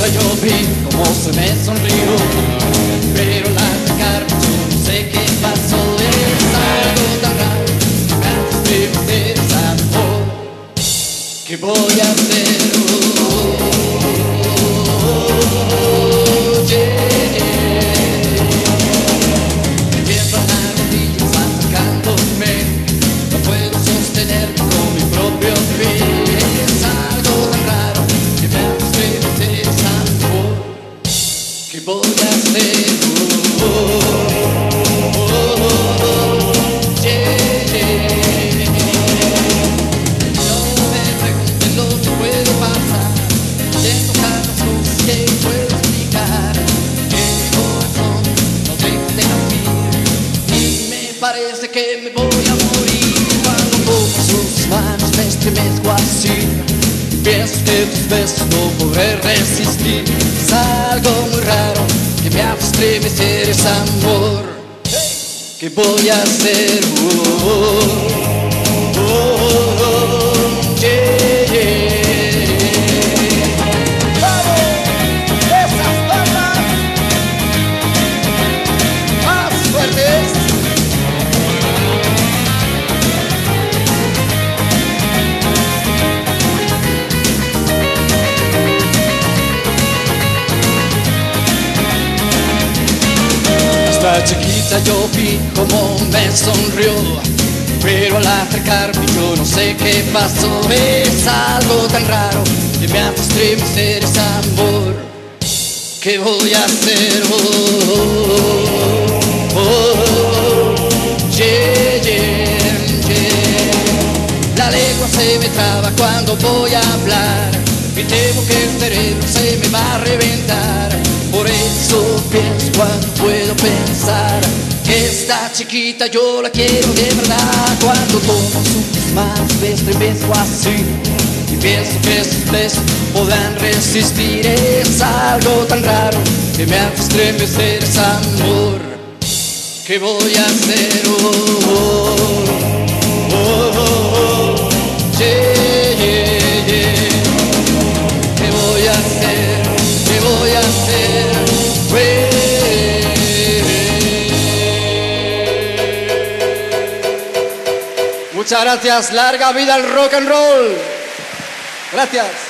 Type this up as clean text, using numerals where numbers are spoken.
yo vi cómo se me sonrió, pero al acercarme yo no sé qué pasó. Es algo tan raro que me hace estremecer esa amor. ¿Qué voy a hacer? Me tiemblan las rodillas acercándome, no puedo sostener con mi propio pie. Es algo tan raro que me hace estremecer esa amor. ¿Qué voy a hacer? No me pregunten lo que puede pasar, tengo tantas cosas que puedo explicar, que mi corazón no deja de latir y me parece que me voy a morir. Cuando tomo sus manos me estremezco así, pienso que tus besos no podré resistir. Es algo muy raro que me hace estremecer ese amor. ¿Qué voy a hacer? Yeah, yeah. ¡Vamos! ¡Esas palmas! ¡Más fuertes! Esta chiquita yo vi cómo me sonrió, pero al acercarme yo no sé qué pasó. Es algo tan raro que me hace estremecer ese amor. ¿Qué voy a hacer? Yeah, yeah, yeah. La lengua se me traba cuando voy a hablar y temo que el cerebro se me va a reventar. Por eso pienso cuando puedo pensar que esta chiquita yo la quiero de verdad. Cuando tomo sus manos me estremezco así y pienso que sus besos podrán resistir. Es algo tan raro que me hace estremecer ese amor. ¿Qué voy a hacer? Yeah, yeah, yeah. ¿Qué voy a hacer? ¿Qué voy a hacer? Muchas gracias, larga vida al rock and roll. Gracias.